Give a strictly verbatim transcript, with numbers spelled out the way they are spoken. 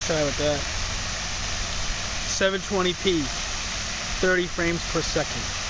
Try with that. seven twenty p, thirty frames per second.